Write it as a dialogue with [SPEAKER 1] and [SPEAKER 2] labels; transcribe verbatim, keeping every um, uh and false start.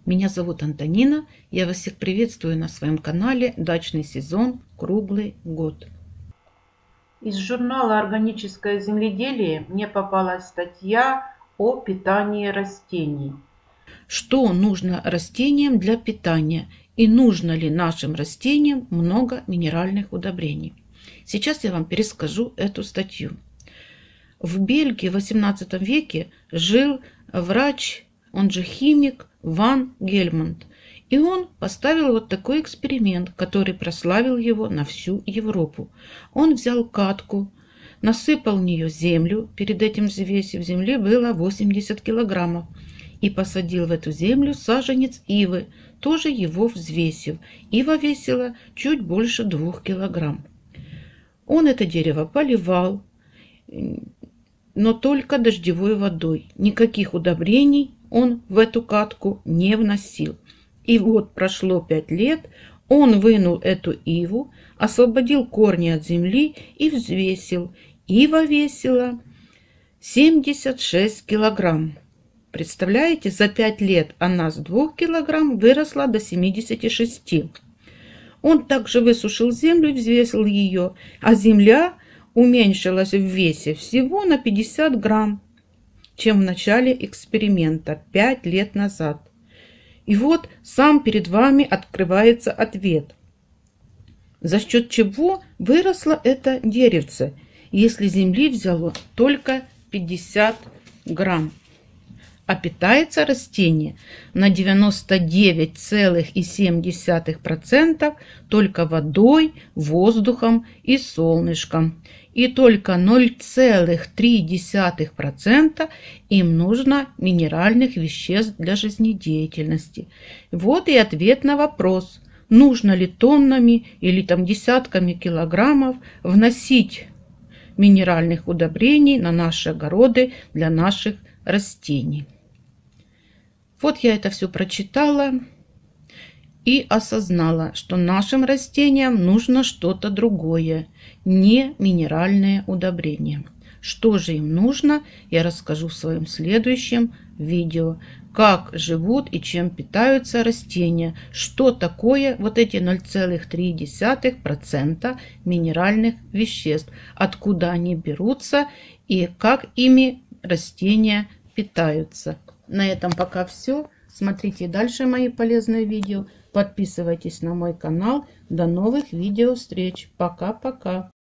[SPEAKER 1] Меня зовут Антонина, я вас всех приветствую на своем канале «Дачный сезон. Круглый год».
[SPEAKER 2] Из журнала «Органическое земледелие» мне попалась статья о питании растений.
[SPEAKER 1] Что нужно растениям для питания и нужно ли нашим растениям много минеральных удобрений? Сейчас я вам перескажу эту статью. В Бельгии в восемнадцатом веке жил врач, он же химик, Ван Гельмонт. И он поставил вот такой эксперимент, который прославил его на всю Европу. Он взял катку, насыпал в нее землю, перед этим взвесив в земле было восемьдесят килограммов, и посадил в эту землю саженец ивы, тоже его взвесив. Ива весила чуть больше двух килограмм. Он это дерево поливал, но только дождевой водой. Никаких удобрений он в эту катку не вносил. И вот прошло пять лет, он вынул эту иву, освободил корни от земли и взвесил. Ива весила семьдесят шесть килограмм. Представляете, за пять лет она с двух килограмм выросла до семидесяти шести. Он также высушил землю и взвесил ее, а земля уменьшилась в весе всего на пятьдесят грамм, чем в начале эксперимента пять лет назад. И вот сам перед вами открывается ответ. За счет чего выросло это деревце, если земли взяло только пятьдесят грамм? А питается растение на девяносто девять целых семь десятых процента только водой, воздухом и солнышком. И только ноль целых три десятых процента им нужно минеральных веществ для жизнедеятельности. Вот и ответ на вопрос, нужно ли тоннами или там десятками килограммов вносить минеральных удобрений на наши огороды для наших растений. Вот я это все прочитала и осознала, что нашим растениям нужно что-то другое, не минеральное удобрение. Что же им нужно, я расскажу в своем следующем видео. Как живут и чем питаются растения, что такое вот эти ноль целых три десятых процента минеральных веществ, откуда они берутся и как ими растения питаются. На этом пока все. Смотрите дальше мои полезные видео. Подписывайтесь на мой канал. До новых видео встреч. Пока-пока.